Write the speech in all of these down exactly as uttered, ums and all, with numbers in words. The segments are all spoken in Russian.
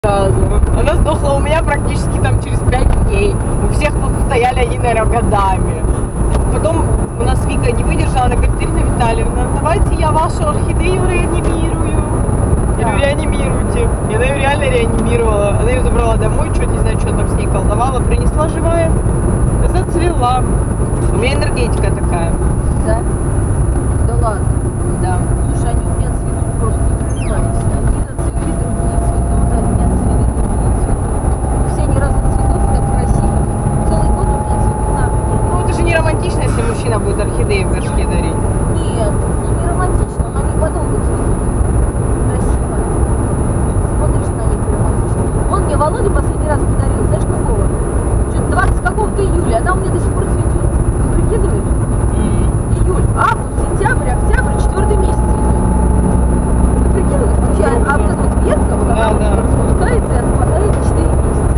сразу. Она сдохла у меня практически там через пять дней. У всех тут стояли они, наверное, годами. Потом у нас Вика не выдержала, она говорит: Ирина Витальевна, давайте я вашу орхидею реанимирую. Я говорю: реанимируйте. И она ее реально реанимировала. Она ее забрала домой, что не знаю, что там с ней колдовала, принесла живая, зацвела. У меня энергетика такая. Да? Да ладно. Да. Слушай, они у меня цветут просто не понимаете. Они зацвели, другие цветут, они не отцвели, другие цветут. Все они разных цветов, так красиво. Целый год у меня цветут на руке. Ну это же не романтично, если мужчина будет орхидеи в горшке дарить. Нет, ну не романтично, но они подолгу цветут. Красиво. Смотришь на них романтично. Он мне Володя последний раз подарил, знаешь какого? Что-то двадцать какого-то июля, она у меня до сих пор цветет. Ты прикидываешь? Июль, август, сентябрь, октябрь, четвертый месяц идет. Ты прикидываешь? Вообще, а вот эта вот ветка, вот Да, она да. вот распускается и отпадает четыре месяца.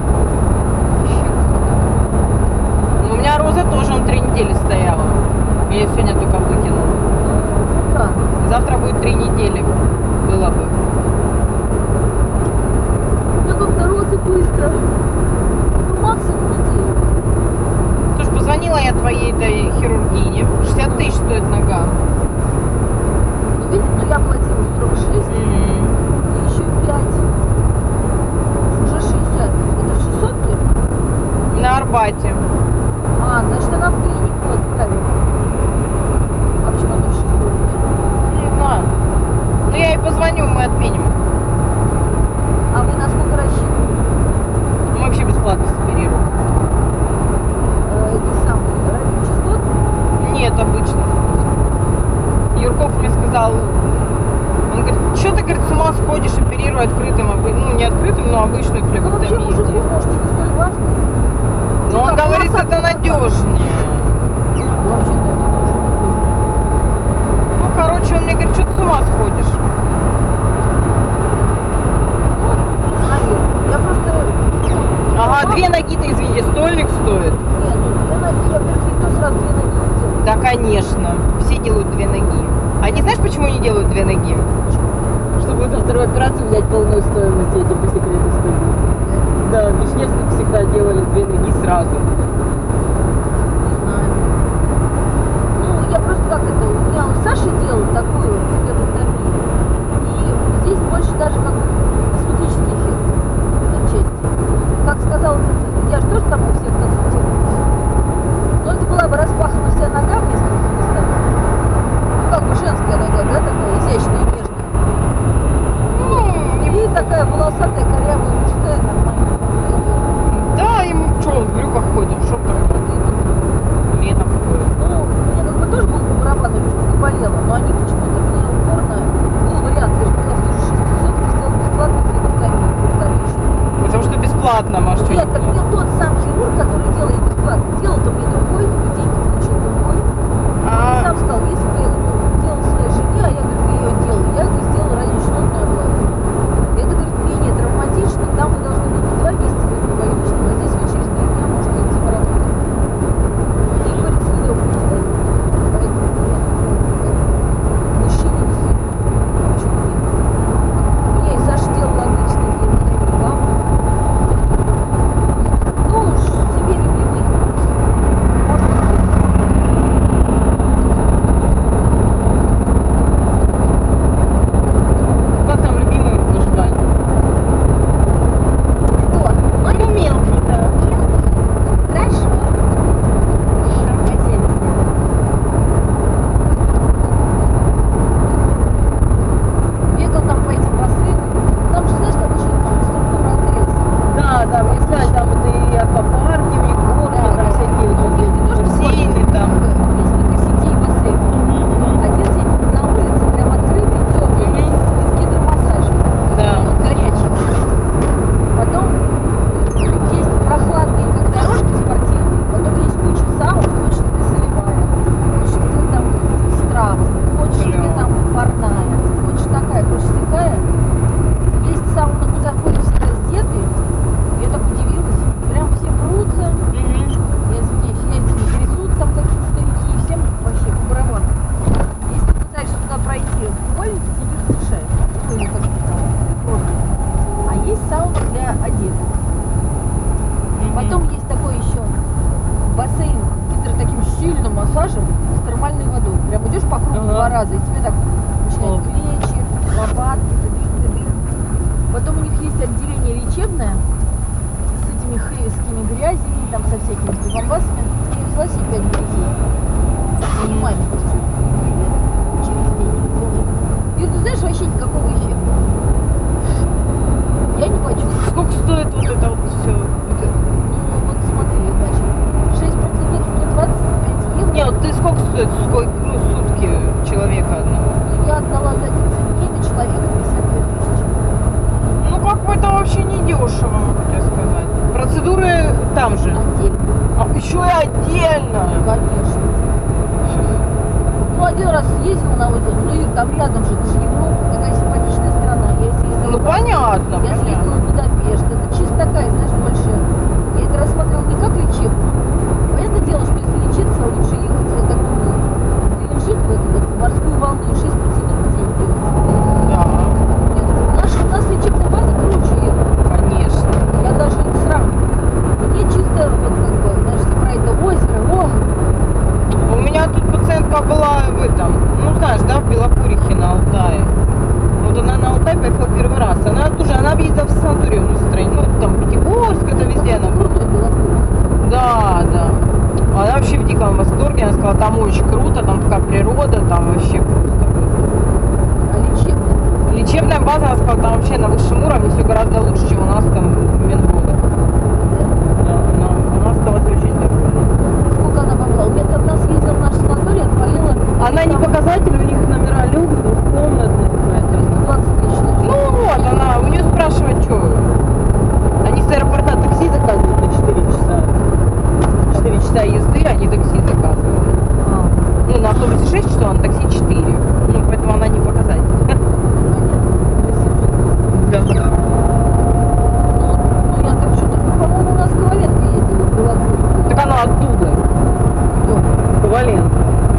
Ну, у меня роза тоже он три недели стояла. Я ее сегодня только выкинула. Ну, да. Завтра будет три недели. Было бы. У меня как-то розы быстро. Ну, максимум неделю. Слушай, позвонила я твоей этой хирургине. шестьдесят тысяч стоит нога. Ну, видишь, ну я платила сорок шесть, и еще пять. Уже шестьдесят. Это в шестьсотке? На Арбате. А, значит, она в клинику отправила. А почему ты в шестьсотке? Не знаю. Ну я ей позвоню, мы отменим. А вы на сколько рассчитываете? Мы вообще бесплатно соперируем. Э, это самый радиочастотный? Нет, обычно. Юрков мне сказал, он говорит: что ты, говорит, с ума сходишь, оперируй открытым, обы- ну не открытым, но обычную Ну, вообще, флебектомию. мужику, может, не столь важно. Но он Типа, говорит, волосатый это надежнее. Вообще-то это тоже Ну, короче, он мне говорит: что ты с ума сходишь? не знаю. Я просто... Ага, две ноги-то, извини, стольник стоит. Нет, ну, две ноги, я перфектно сразу две ноги сделаю. Да, конечно. Все делают две ноги. А не знаешь, почему не делают две ноги? Чтобы на вторую операцию взять полную стоимость, я тебе по секрету скажу. Да, в Вишневском всегда делали две ноги сразу. Не знаю. Ну, я просто как это, у меня у Саши делал такую флебектомию. И здесь больше даже как косметический эффект отчасти. Как сказал, я же тоже там у всех консультировалась. Но это была бы распахана вся нога в нескольких местах. Ну, как бы женская нога, да, такая изящная, нежная. Ну, И такая волосатая, корявая, мужская, нормальная. да, ему что, он в брюках ходит, в шортах летом ходит. Ну, мне как бы тоже было по барабану, что болело, но они почему-то мне упорно был вариант, я же была в шестьсот сделал бесплатно флебектомию вторичную. Потому что бесплатно, может, Нет, так мне тот сам хирург, который делает бесплатно, делал-то мне другой, и деньги получил другой. Он А, сам сказал, если бы я это делал своей жене, а я, говорит, ее делал, я это сделал радиочастотную оплату. Это, говорит, менее травматично, там вы должны быть два месяца быть больничным, а здесь вы через три дня можете идти поработать. И, говорит, следов не стоит. Поэтому я мужчине действительно почему нет. У меня и Саша делала обычный флебектомию, главное. раза, и тебе так начинают О. плечи, лопатки, тыдык-тыдык. Потом у них есть отделение лечебное с этими хейскими грязями, там со всякими прибамбасами. Я взяла себе пять грязей. И маме хочу. Через день. И ты знаешь, вообще никакого эффекта. Я не почувствовала. Сколько стоит вот это вот все? Ну вот смотри, значит, шесть процедур сто двадцать пять евро. Не, вот ты сколько стоит? Сколько, ну, сутки человека одного? Я отдала за одиннадцать дней на человека пятьдесят две тысячи. Ну, как бы это вообще не дешево, могу тебе сказать. Процедуры там же. Отдельно. А еще и отдельно. Конечно. Ну, один раз съездил на озеро, ну, Ир, там рядом же, это же Европа, такая симпатичная страна. Я съездила. Ну, понятно, Я понятно. съездила в Будапешт, это чисто такая, знаешь, больше. Я это рассматривала не как лечебную. Понятное дело, что если лечиться, лучше ехать в такую Геленджик, в эту вот морскую волну, и шесть процедур в день делать. Да, Нет, наша, у нас лечебная база круче, Ир. конечно. Я даже не сравниваю. Мне чисто, вот как бы, знаешь, про это озеро, о, У меня тут пациентка была в этом, ну, знаешь, да, в Белокурихе на Алтае. Вот она на Алтай поехала первый раз. Она тоже, она ездила в санаторий устроить. Ну, там Пятигорск, это везде она была. крутой было. Да, да. Она вообще в диком восторге. Она сказала, там очень круто, там такая природа, там вообще просто. А лечебная? Лечебная база, она сказала, там вообще на высшем уровне все гораздо лучше, чем у нас там в Минводах. Да, она, она осталась очень довольна. Сколько она могла? У меня как раз съездила в наш санаторий, отвалила. Она не показатель, у них номера легких, двухкомнатных, поэтому. двадцать тысяч. Ну вот, она, у нее спрашивает, что. Они с аэропорта такси заказывают на четыре часа. четыре часа езды, они такси заказывают. А, Ну, на автобусе шесть часов, а на такси четыре. Ну, поэтому она не показатель. Да. ну, ну, я так что-то, по-моему, у нас Коваленко ездила в Белокурь. Так она оттуда, Кто? Коваленко.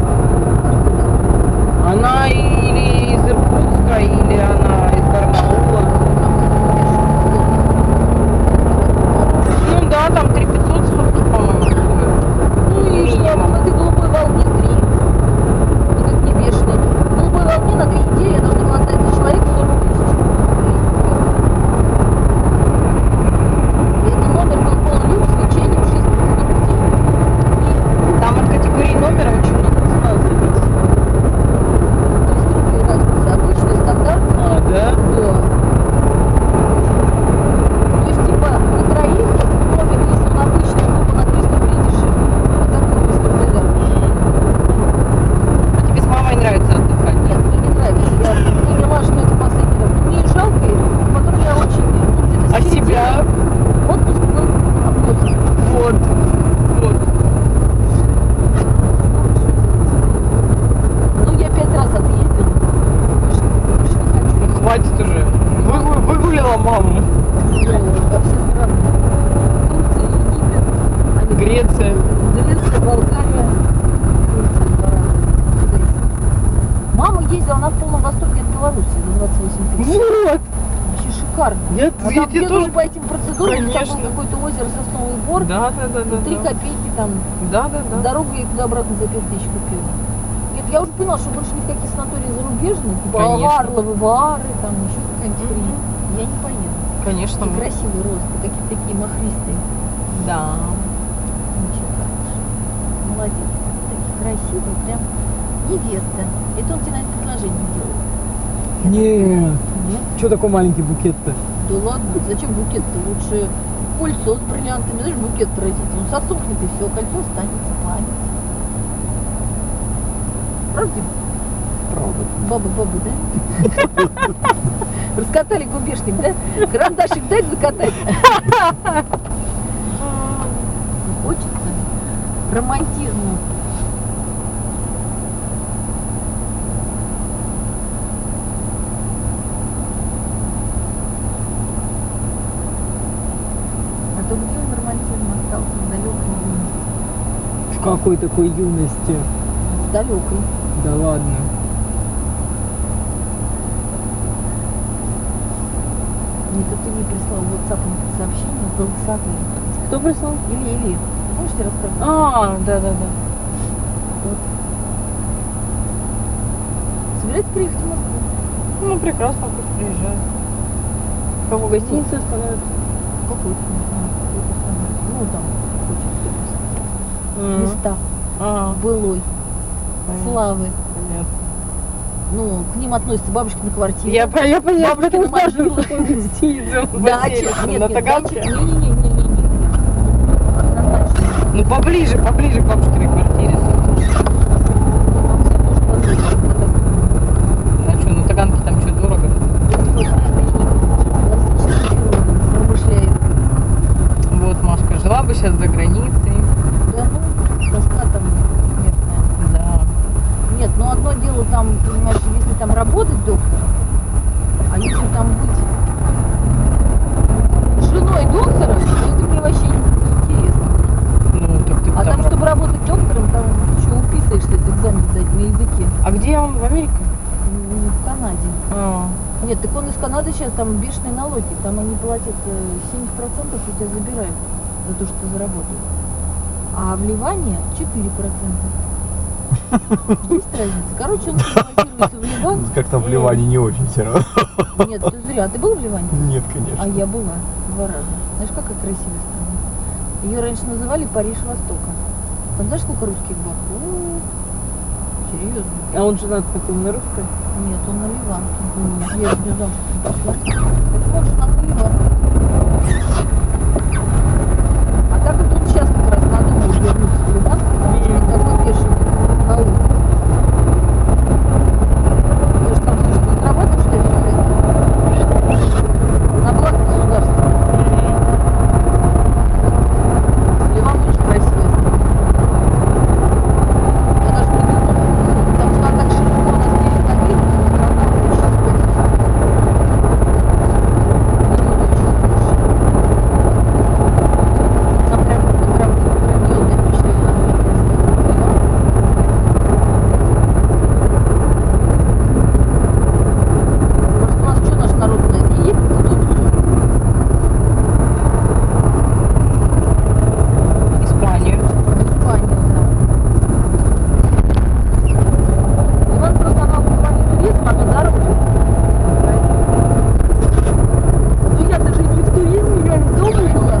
Она или из Иркутска, или она из Барнаула. Ну да, там три тысячи пятьсот сутки, по-моему, стоит. Ну и что, Минимум. в этой голубой волне три. Ну как не бешеный. В голубой волне на две недели я должна была отдать за человека сорок тысяч. И это номер был полулюкс с лечением шесть процедур в день. И Там от категории номера очень много цена зависит. триста рублей у нас обычный стандарт. А, да? Да. То есть типа на троих номер, если он обычный, то на триста рублей дешевле. А так на триста рублей дороже. А тебе с мамой нравится отдыхать? Нет, мне не нравится. Я поняла, что это последний раз. Мне их жалко, и потом я очень... ну, где-то с А середины себя? Отпуск был отпуск. Вот. Вот. Ну, я пять раз отъездила. Больше, больше не хочу. Хватит уже. Вы- Выгулила маму. Ну, во все страны. Турция, Египет, Америка, Греция. Греция, Болгария. Турция, два раза. Куда еще? Мама ездила, она в полном восторге от Беларуси за двадцать восемь тысяч. Вот. Вообще шикарно. Я, А я там тебе бегала тоже... по этим процедурам, там Конечно. был какое-то озеро, сосновый бор, Да, да, да, да. три да. копейки там, Да, да, да. дорогу я туда-обратно за пять тысяч купила. Нет, я уже поняла, что больше никакие санатории зарубежные, типа Конечно. Аварловы, Вары, там еще какая-нибудь Мгм. хрень. Я не поеду. Конечно. И мы- красивый рост, и какие-то такие махристые. Да. Ничего, хорошо. Молодец. Такие красивые, прям невеста. Это он тебе, наверное, предложение делает. Нет. Нет? Что такой маленький букет-то? Да ладно, зачем букет-то? Лучше кольцо с бриллиантами, знаешь, букет поразительный. Он сосохнет и все, кольцо останется, память. Правда? Правда. Баба, баба, да? Раскатали губежник, да? Карандашик дать закатать. Хочется романтизму. А то где он романтизм остался в далекой юности? В какой такой юности? В далекой. Да ладно. Нет, это ты мне прислал в WhatsApp сообщение с голосовым. Кто прислал? Или, или. Можешь тебе рассказать? А, да, да, да. Вот. собираетесь приехать в Москву? Ну, прекрасно, пусть приезжают. Кого гостиница остановят? Какой-то, не знаю, какой-то самый. Ну, там, очень места А, былой понятно. славы. Нет. Ну, к ним относятся бабушкины квартиры. Я, по- я поняла, Бабушкина потому что могила. такой гостиница в Дача. Васильевском, Нет, на нет, Таганке. дача. Не-не-не-не-не. Однозначно. Ну, поближе, поближе к бабушкиной квартире. собственно. Там все тоже подруги. А что, на Таганке там что, дорого? Размышляет. Вот, Машка, жила бы сейчас за границей. Да, ну, тоска там смертная. Да. Нет, ну одно дело там, понимаешь, если там работать доктором, а если там быть женой доктора, то это мне вообще не интересно. Ну, так ты А там... там, чтобы работать доктором, там еще уписаешься, этот экзамен сдать на языке. А где он? В Америке? М, В Канаде. А, Нет, так он из Канады сейчас, там бешеные налоги, там они платят э, семьдесят процентов у тебя забирают за то, что ты заработал. А в Ливане четыре процента. Есть разница. Короче, он конвертируется в Ливан. Как там в Ливане не очень все равно. Нет, ты зря. Ты был в Ливане? Нет, А конечно. я была два раза. Знаешь, какая красивая страна. Ее раньше называли Париж Востока. Там знаешь, сколько русских баб? О, серьезно. а он женат такой на русской? Нет, он на Ливанке. Я не замуж пошла. Так он женат на Ливанке. А так вот он сейчас как раз надумал вернуться в Ливан, потому что он такой бешеный каул. Ты же там слишком зарабатываешь, что ли, все это? На благо государства. Ливан очень красивая страна. Я даже придумала, потому что она так широко у нас делит на мир, страна очень симпатичная. Люди очень хорошие. Там прям, прям грандиозное впечатление от мира сделано. Просто у нас что наш народ, блядь, не едет в Турцию? Испанию. В Испанию, да. Иван просто она в плане туризма, она дороже. Ну я даже не в туризме, я в доме была.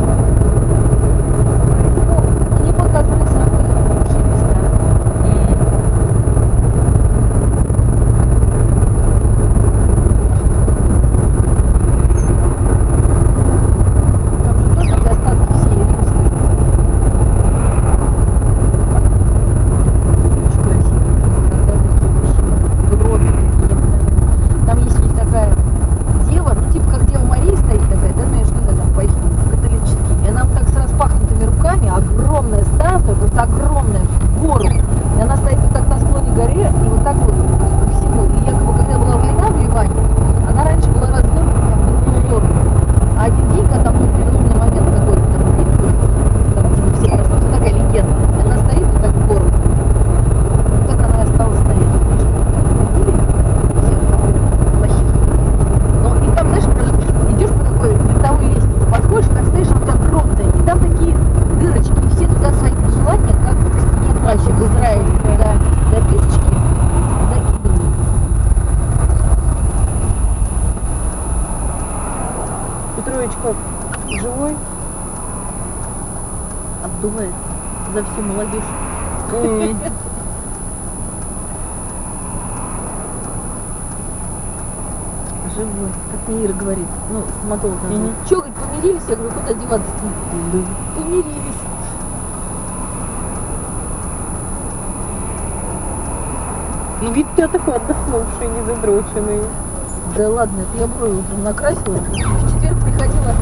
Ну, мне показывали самые лучшие места. Там же тоже остатки всей римской. Очень красиво. Когда такие гроты такие. Там есть ведь такая дева, ну типа как Дева Мария стоит такая, да, ну я же не знаю, там по их католически. И она вот так с распахнутыми руками, огромная статуя, вот огромная, в гору. И она стоит вот так на склоне горы, и вот так вот по всему. И якобы, когда была война в Ливане, она раньше была развернута там в другую сторону. А один день, когда там был переломный момент какой-то, там, там уже все прошло, это такая легенда. И она стоит вот так в гору. Вот так она и осталась стоять. Видишь, как там ходили все там плохие. Но и там, знаешь, идешь по такой винтовой лестнице, подходишь, так стоишь, она у тебя огромная. И там такие дырочки, и все туда свои желания, как в стене плаща в Израиле, когда записочки закидывают. Петрович как? Живой? Обдувает за всю молодежь. Живой, как мне Ира говорит, ну, стоматолог наша. Мгм. Чё, говорит, помирились? Я говорю, куда деваться-то? Помирились. Ну, вид у тебя такой отдохнувший, не задроченный. Да ладно, это я брови утром накрасила. В четверг приходила